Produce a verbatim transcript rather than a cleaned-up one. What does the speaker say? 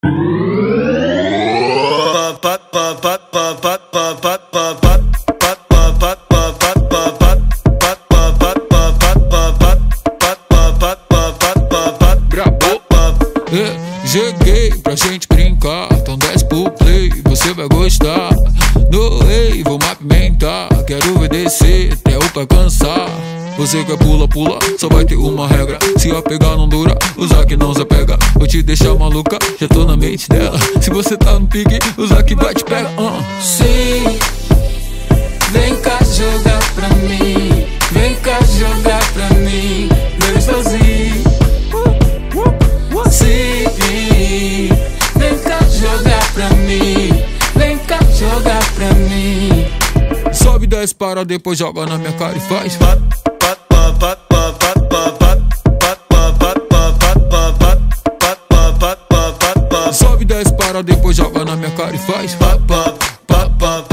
Cheguei pra gente brincar, então desce pro play, você vai gostar. Doei, vou movimentar, quero ver descer até o pé cansar. Você quer pula, pula, só vai ter uma regra: se apegar não dura, usar que não se apega. Vou te deixar maluca, já tô na mente dela. Se você tá no pique, usar que vai te pega. uh. Sim, vem cá jogar pra mim, vem cá jogar pra mim, gostosinho. Sim, vem cá jogar pra mim, vem cá jogar pra mim. Sobe, desce, para, depois joga na minha cara e faz. Sobe, desce, para, depois joga na minha cara e faz.